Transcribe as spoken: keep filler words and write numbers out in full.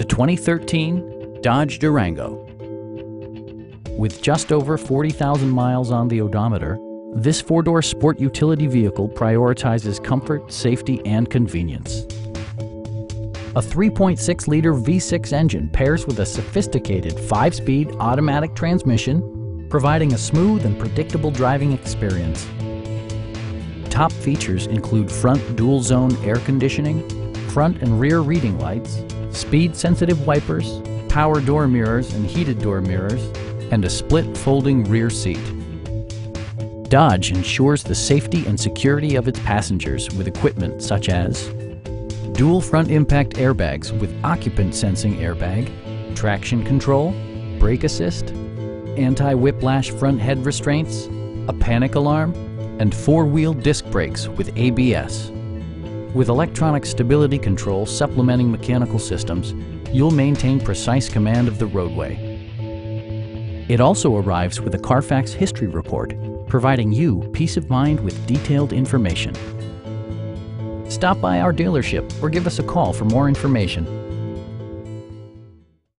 the twenty thirteen Dodge Durango. With just over forty thousand miles on the odometer, this four-door sport utility vehicle prioritizes comfort, safety, and convenience. A three point six liter V six engine pairs with a sophisticated five-speed automatic transmission, providing a smooth and predictable driving experience. Top features include front dual-zone air conditioning, front and rear reading lights, speed-sensitive wipers, power door mirrors and heated door mirrors, and a split folding rear seat. Dodge ensures the safety and security of its passengers with equipment such as dual front impact airbags with occupant sensing airbag, traction control, brake assist, anti-whiplash front head restraints, a panic alarm, and four-wheel disc brakes with A B S. With electronic stability control supplementing mechanical systems, you'll maintain precise command of the roadway. It also arrives with a Carfax history report, providing you peace of mind with detailed information. Stop by our dealership or give us a call for more information.